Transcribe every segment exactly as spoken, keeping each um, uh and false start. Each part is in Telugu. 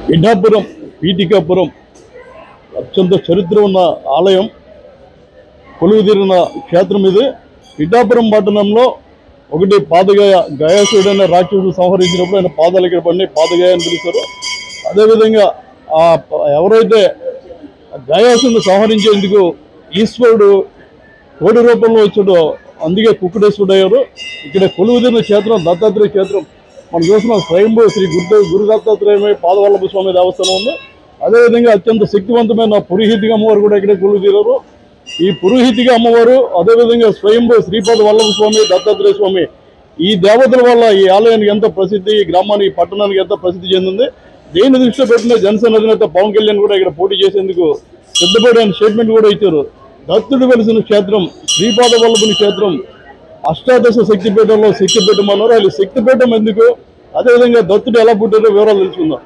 పిఠాపురం పీఠికాపురం అత్యంత చరిత్ర ఉన్న ఆలయం కొలువుదీరిన క్షేత్రం ఇది. పిఠాపురం పట్టణంలో ఒకటి పాదగాయ గయాసుడైన రాక్షసుడు సంహరించినప్పుడు ఆయన పాదాలు ఇక్కడ పడినాయి, పాదగాయ అని పిలుస్తారు. అదేవిధంగా ఆ ఎవరైతే గయాసుని సంహరించేందుకు ఈశ్వరుడు కోడి రూపంలో వచ్చాడో అందుకే కుక్కుడేశ్వరుడు అయ్యారు. ఇక్కడ కొలువుదీరిన క్షేత్రం దత్తాత్రేయ క్షేత్రం. మనం చూస్తున్నాం స్వయంభూ శ్రీ గురు గురు దత్తాత్రేయ పాదవల్లభ స్వామి దేవస్థానం ఉంది. అదేవిధంగా అత్యంత శక్తివంతమైన పురోహితిగా అమ్మవారు కూడా ఇక్కడే కొలువుదీరారు. ఈ పురోహితిగా అమ్మవారు అదేవిధంగా స్వయంభూ శ్రీపాద వల్లభ స్వామి దత్తాత్రేయ స్వామి ఈ దేవతల వల్ల ఈ ఆలయానికి ఎంత ప్రసిద్ధి, ఈ గ్రామానికి పట్టణానికి ఎంత ప్రసిద్ధి చెందింది. దేని దృష్టిలో పెట్టిన జనసేన అధినేత పవన్ కళ్యాణ్ కూడా ఇక్కడ పోటీ చేసేందుకు సిద్ధపడి స్టేట్మెంట్ కూడా ఇచ్చారు. దత్తుడు వెలిసిన క్షేత్రం శ్రీపాద వల్లభుని క్షేత్రం అష్టాదశ శక్తిపీఠంలో శక్తిపీఠం అన్నారు. వాళ్ళు శక్తిపీఠం ఎందుకు, అదేవిధంగా దత్తుడు ఎలా పుట్టారో వివరాలు తెలుసుకుందాం.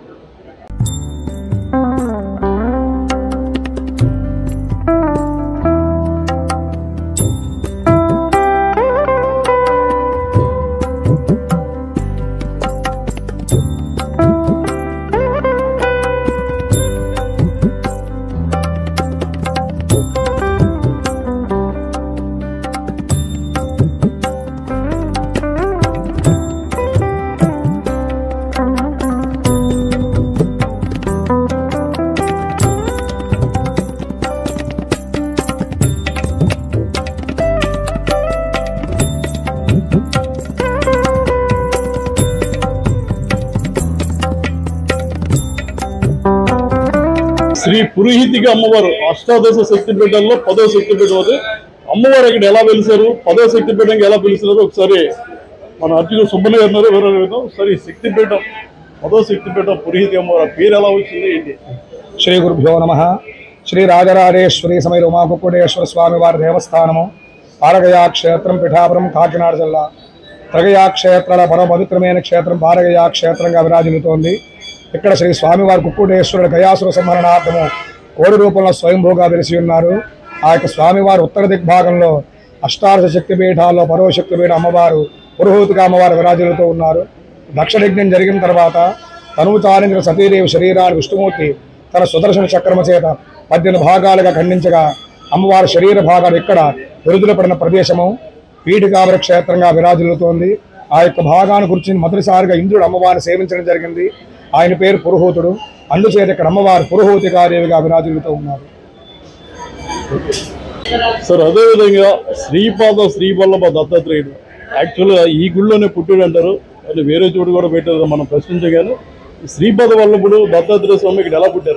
శ్రీ పురోహితిగా అమ్మవారు అష్టాదశ శక్తిపీఠాల్లో పదో శక్తిపీఠం అది. అమ్మవారు ఇక్కడ ఎలా వెలిసారు, పదో శక్తిపీఠంగా ఎలా పిలుస్తున్నారు ఒకసారి మన అర్జున సుబ్బన్న గారు వివరాలు. సరే, శక్తిపీఠం పదో శక్తిపీఠం పురోహితి అమ్మవారు పేరు ఎలా వచ్చింది ఏంటి? శ్రీ గురుభ్యో నమః. శ్రీ రాజరాజేశ్వరి సమేత ఉమా కుక్కుటేశ్వర స్వామి వారి దేవస్థానము పారగయా క్షేత్రం పిఠాపురం కాకినాడ జిల్లా. త్రగయా క్షేత్రాల పరమ పవిత్రమైన క్షేత్రం పారగయా క్షేత్రంగా విరాజిల్లుతోంది. ఇక్కడ శ్రీ స్వామివారి కుక్కుటేశ్వరుడు గయాసుర సంహరణార్థము కోడి రూపంలో స్వయంభూగా వెలిసి ఉన్నారు. ఆ యొక్క స్వామివారు ఉత్తర దిగ్భాగంలో అష్టాదశ శక్తిపీఠాల్లో పరో శక్తిపీఠ అమ్మవారు పురోహితిగా అమ్మవారు విరాజిల్లుతూ ఉన్నారు. దక్షయజ్ఞం జరిగిన తర్వాత తనువు చాలించిన సతీదేవి శరీరాన్ని విష్ణుమూర్తి తన సుదర్శన చక్రమ చేత పద్దెనిమిది భాగాలుగా ఖండించగా అమ్మవారి శరీర భాగాలు ఇక్కడ విరుదులు పడిన ప్రదేశము పీఠికాపుర క్షేత్రంగా విరాజిల్లుతోంది. ఆ యొక్క భాగాన్ని గురించి మొదటిసారిగా ఇంద్రుడు అమ్మవారిని సేవించడం జరిగింది. ఆయన పేరు పురోహితుడు. అందుచేత ఇక్కడ అమ్మవారు పురోహితికాదేవిగా విరాజిల్లుతూ ఉన్నారు. సార్, అదేవిధంగా శ్రీపాద శ్రీవల్లభ దత్తాత్రేయుడు యాక్చువల్గా ఈ గుళ్ళోనే పుట్టాడు అంటారు, అది వేరే చోటు కూడా పెట్టారు మనం ప్రశ్నించగానే. శ్రీపాద వల్లభుడు దత్తాత్రేయ స్వామి ఇక్కడ ఎలా పుట్టారు?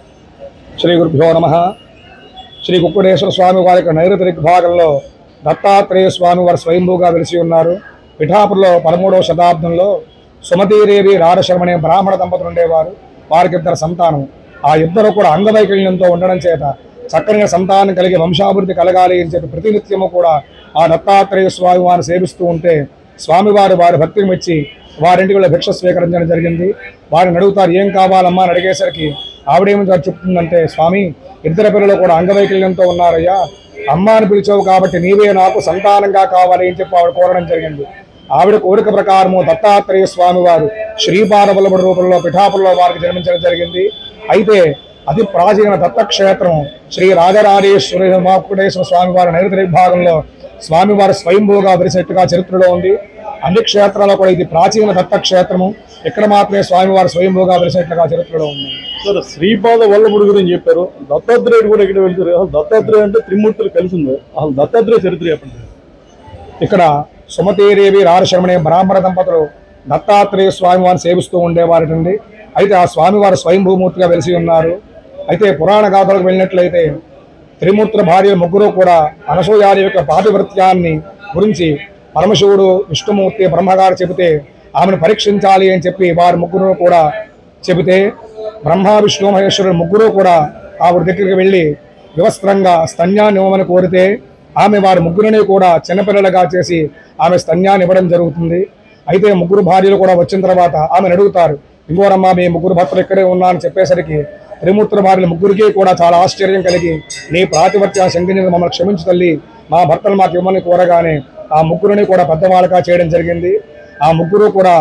శ్రీ గురుభ్యో నమః. శ్రీ కుక్కుటేశ్వర స్వామి వారి యొక్క నైరుతి దిగ్భాగంలో దత్తాత్రేయ స్వామి వారు స్వయంభూగా వెలిసి ఉన్నారు. పిఠాపురంలో పదమూడవ శతాబ్దంలో సుమతీదేవి రారశర్మనే బ్రాహ్మణ దంపతులు ఉండేవారు. వారికి ఇద్దరు సంతానం. ఆ ఇద్దరు కూడా అంగవైకల్యంతో ఉండడం చేత చక్కని సంతానం కలిగి వంశాభివృద్ధి కలగాలి అని చెప్పి ప్రతినిత్యము కూడా ఆ దత్తాత్రేయ స్వామి వారిని సేవిస్తూ ఉంటే స్వామివారు వారి భక్తిని మెచ్చి వారింటికి వెళ్ళి భిక్ష స్వీకరించడం జరిగింది. వారిని అడుగుతారు, ఏం కావాలమ్మా అని అడిగేసరికి ఆవిడేమి చెప్తుందంటే, స్వామి ఇద్దరు పిల్లలు కూడా అంగవైకల్యంతో ఉన్నారయ్యా, అమ్మ అని పిలిచావు కాబట్టి నీవే నాకు సంతానంగా కావాలి అని చెప్పి ఆవిడ కోరడం జరిగింది. ఆవిడ కోరిక ప్రకారము దత్తాత్రేయ స్వామి వారు శ్రీపాద వల్లభుడి రూపంలో పిఠాపురంలో వారికి జన్మించడం జరిగింది. అయితే అతి ప్రాచీన దత్తక్షేత్రం శ్రీ రాజరాజేశ్వరి కుక్కుటేశ్వర స్వామి వారి నైరుతి విభాగంలో స్వామివారి స్వయంభూగా వెలిసినట్టుగా చరిత్రలో ఉంది. అన్ని క్షేత్రాల్లో కూడా ఇది ప్రాచీన దత్తక్షేత్రము. ఇక్కడ మాత్రమే స్వామివారి స్వయంభూగా వెలిసినట్లుగా చరిత్రలో ఉంది. సార్, శ్రీపాద వల్లభుడి గురించి చెప్పారు, దత్తాత్రేయుడు కూడా ఇక్కడ వెళ్తారు. అసలు దత్తాత్రేయ అంటే త్రిమూర్తులు కలిసి ఉంది. అసలు దత్తాత్రేయ చరిత్ర చెప్పండి. ఇక్కడ సుమతీదేవి రారశర్మనే బ్రాహ్మణ దంపతులు దత్తాత్రేయ స్వామివారిని సేవిస్తూ ఉండేవారండి. అయితే ఆ స్వామివారు స్వయంభూమూర్తిగా వెలిసి ఉన్నారు. అయితే పురాణ గాథలకు వెళ్ళినట్లయితే త్రిమూర్తుల భార్యలు ముగ్గురు కూడా అనసూయాది యొక్క పాతివృత్యాన్ని గురించి పరమశివుడు విష్ణుమూర్తి బ్రహ్మగారు చెబితే ఆమెను పరీక్షించాలి అని చెప్పి వారు ముగ్గురు కూడా చెబితే బ్రహ్మ విష్ణు మహేశ్వరుడు ముగ్గురు కూడా ఆవిడ దగ్గరికి వెళ్ళి వివస్త్రంగా స్తన్యాన్ని ఇవ్వమని కోరితే ఆమె వారి ముగ్గురిని కూడా చిన్నపిల్లలుగా చేసి ఆమె స్తన్యాన్ని ఇవ్వడం జరుగుతుంది. అయితే ముగ్గురు భార్యలు కూడా వచ్చిన తర్వాత ఆమెను అడుగుతారు, ఇంకోరమ్మా మీ ముగ్గురు భర్తలు ఇక్కడే ఉన్నా అని చెప్పేసరికి త్రిమూర్తుల భార్యలు ముగ్గురికి కూడా చాలా ఆశ్చర్యం కలిగి, నీ ప్రాతిపత్యాన్ని శంకించి మమ్మల్ని క్షమించు తల్లి, మా భర్తలు మాకు ఇవ్వమని కోరగానే ఆ ముగ్గురిని కూడా పెద్దవాళ్ళగా చేయడం జరిగింది. ఆ ముగ్గురు కూడా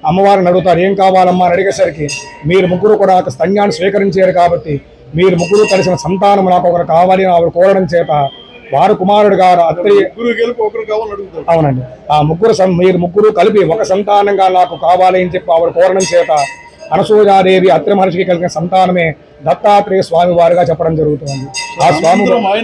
అమ్మవారిని అడుగుతారు, ఏం కావాలమ్మా అని అడిగేసరికి మీరు ముగ్గురు కూడా నాకు స్తన్యాన్ని స్వీకరించారు కాబట్టి మీరు ముగ్గురు కలిసిన సంతానం నాకు ఒకరు కావాలి అని ఆవిడ కోరడం చేత వారు కుమారుడు గారు అత్రి అవునండి ఆ ముగ్గురు మీరు ముగ్గురు కలిపి ఒక సంతానంగా నాకు కావాలి అని చెప్పి ఆవిడ కోరడం చేత అనసూయాదేవి అత్రి మహర్షికి కలిగిన సంతానమే దత్తాత్రేయ స్వామి వారిగా చెప్పడం జరుగుతుంది. ఆ స్వామి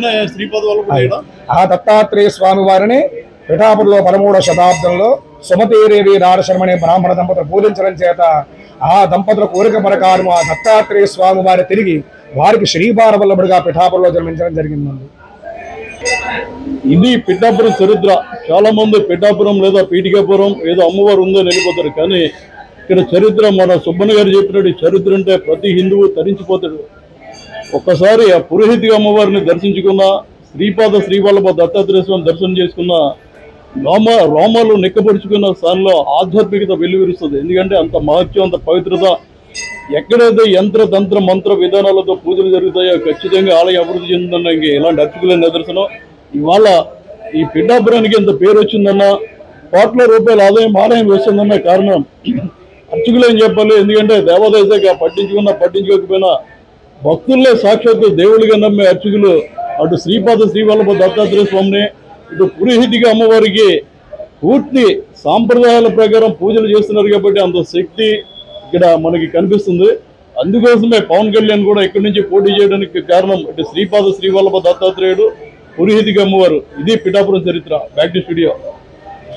ఆ దత్తాత్రేయ స్వామి వారిని పిఠాపురంలో పదమూడవ శతాబ్దంలో సుమతీదేవి నారశర్మ అనే బ్రాహ్మణ దంపతులు పూజించడం చేత ఆ దంపతుల కోరిక ప్రకారం ఆ దత్తాత్రేయ స్వామి వారి తిరిగి వారికి శ్రీపాదవల్లభుడిగా పిఠాపురంలో జన్మించడం జరిగిందండి. ఇది పిఠాపురం చరిత్ర. చాలా మంది పిఠాపురం లేదా పీఠికాపురం ఏదో అమ్మవారు ఉందో వెళ్ళిపోతారు, కానీ ఇక్కడ చరిత్ర మన సుబ్బన్న గారు చెప్పినట్టు చరిత్ర అంటే ప్రతి హిందువు తరించిపోతాడు. ఒక్కసారి ఆ పురోహితి అమ్మవారిని దర్శించుకున్న, శ్రీపాద శ్రీవల్లభ దత్తాత్రేయ స్వామి దర్శనం చేసుకున్న, రోమ రోమాలు నిక్కపరుచుకున్న స్థానంలో ఆధ్యాత్మికత వెల్లువిరుస్తుంది. ఎందుకంటే అంత మహత్యం, అంత పవిత్రత. ఎక్కడైతే యంత్ర తంత్ర మంత్ర విధానాలతో పూజలు జరుగుతాయో ఖచ్చితంగా ఆలయం అభివృద్ధి చెందుతుందన్న ఇలాంటి అర్చకుల నిదర్శనం. ఇవాళ ఈ పిఠాపురానికి ఎంత పేరు వచ్చిందన్న, కోట్ల రూపాయల ఆదాయం ఆలయం వస్తుందన్న కారణం అర్చకులు ఏం చెప్పాలి. ఎందుకంటే దేవాదాయ శాఖ పట్టించుకున్నా పట్టించుకోకపోయినా భక్తుల్లే సాక్షాత్తు దేవుడిగా నమ్మే అర్చకులు అటు శ్రీపాద శ్రీవల్లభ దత్తాత్రేయ స్వామిని, ఇటు పురోహితిగా అమ్మవారికి పూర్తి సాంప్రదాయాల ప్రకారం పూజలు చేస్తున్నారు కాబట్టి అంత శక్తి ఇక్కడ మనకి కనిపిస్తుంది. అందుకోసమే పవన్ కళ్యాణ్ కూడా ఇక్కడి నుంచి పోటీ చేయడానికి కారణం ఇటు శ్రీపాద శ్రీవల్లభ దత్తాత్రేయుడు, పురోహితిగా అమ్మవారు. ఇది పిఠాపురం చరిత్ర. Back to studio.